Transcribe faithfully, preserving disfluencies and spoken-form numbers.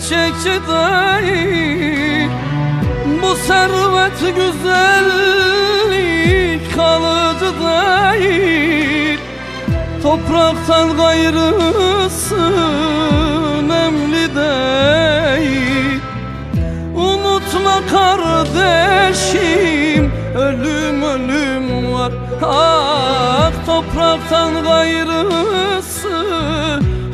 gerçekçi değil. Bu servet güzellik kalıcı değil. Topraktan gayrısı önemli değil. Unutma kardeşim, ölüm ölüm var. Ah, topraktan gayrısı